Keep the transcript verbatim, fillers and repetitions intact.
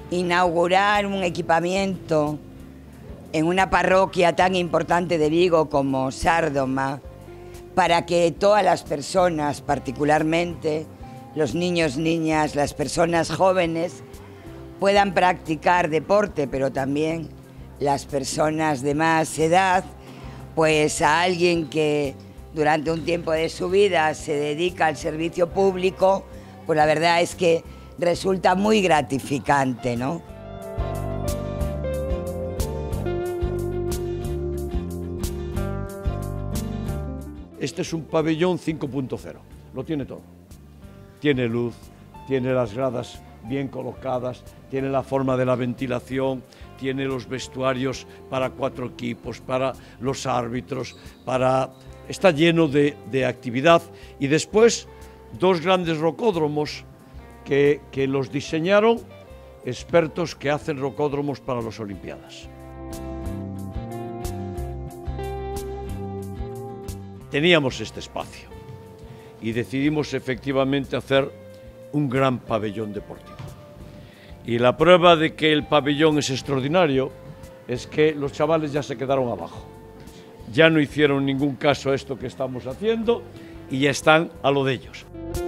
inaugurar un equipamiento en una parroquia tan importante de Vigo como Sárdoma, para que todas las personas, particularmente los niños, niñas, las personas jóvenes, puedan practicar deporte, pero también las personas de más edad, pues a alguien que durante un tiempo de su vida se dedica al servicio público, pues la verdad es que resulta muy gratificante, ¿no? Este es un pabellón cinco punto cero, lo tiene todo. Tiene luz, tiene las gradas bien colocadas, tiene la forma de la ventilación, tiene los vestuarios para cuatro equipos, para los árbitros, para... está lleno de, de actividad. Y después, dos grandes rocódromos que, que los diseñaron expertos que hacen rocódromos para las Olimpiadas. Teníamos este espacio y decidimos efectivamente hacer un gran pabellón deportivo. Y la prueba de que el pabellón es extraordinario es que los chavales ya se quedaron abajo. Ya no hicieron ningún caso a esto que estamos haciendo y ya están a lo de ellos.